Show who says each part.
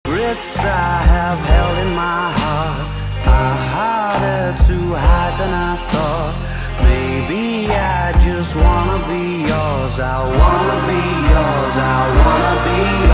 Speaker 1: Regrets I have held in my heart are harder to hide than I thought. Maybe I just wanna be yours. I wanna be yours. I wanna be yours.